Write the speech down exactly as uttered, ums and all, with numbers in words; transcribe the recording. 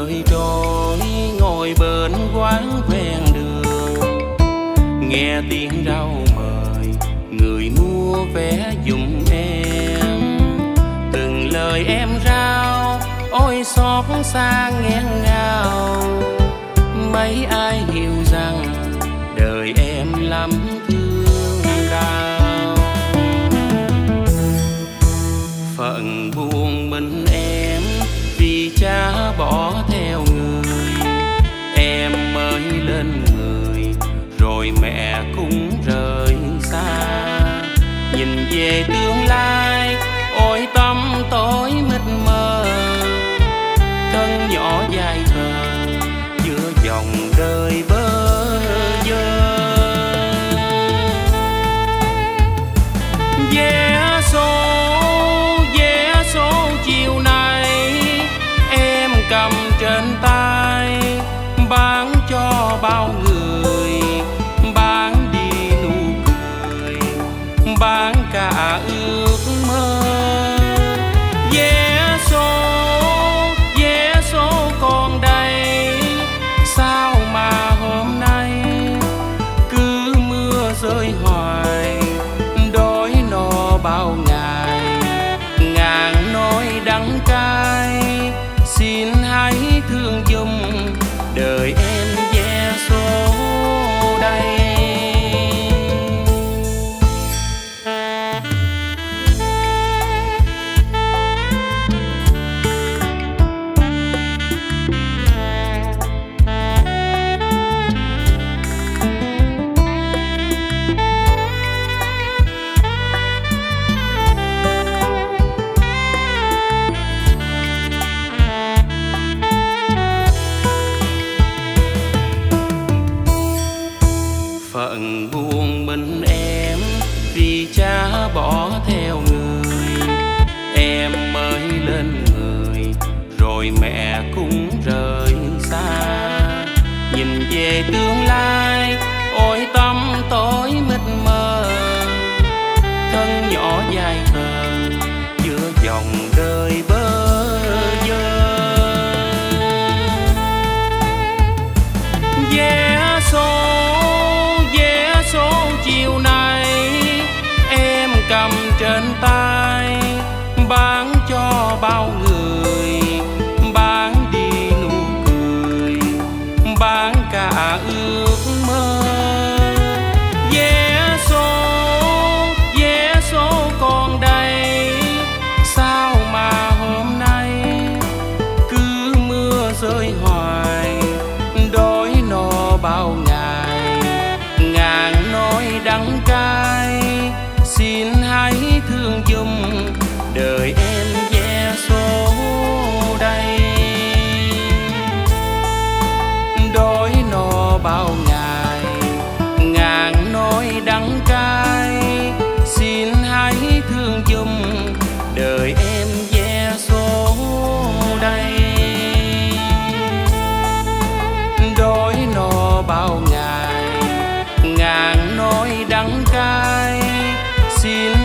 đời trôi ngồi bên quán ven đường, nghe tiếng rau mời người mua vé giùm em. Từng lời em rao ôi xót xa nghẹn ngào, mấy ai hiểu rằng đời em lắm thương đau. Phận buồn mình em vì cha bỏ theo người, em mới lên người rồi mẹ cũng rời xa. Nhìn về tương lai ôi tâm tối mịt mờ, thân nhỏ dài khờ giữa dòng đời bơ vơ. Vé số vé số chiều nay em cầm trên tay, bán cho bao người, bán đi nụ cười, bán cả ước mơ. Vé số vé số còn đây, sao mà hôm nay cứ mưa rơi hoài, đói no bao ngày ngàn nỗi đắng cay. Xin hãy thương giùm đời em vé số đây. Phận buồn mình em vì cha bỏ theo người, em mới lên người rồi mẹ cũng rời xa. Nhìn về tương lai ôi tâm tối mịt mờ, thân nhỏ dài khờ giữa dòng đời bơ vơ. Vé số vé số chiều nay em cầm trên tay, bán cho bao người, bán đi nụ cười, bán cả ước mơ. Vé số vé số còn đây, sao mà hôm nay cứ mưa rơi hoài, đói no bao ngày ngàn nỗi đắng cay. Xin hãy thương giùm đời em vé số đây. Đói no bao ngày ngàn nỗi đắng cay. Xin hãy thương giùm đời em vé số đây. Đói no bao ngày ngàn nỗi đắng cay. Xin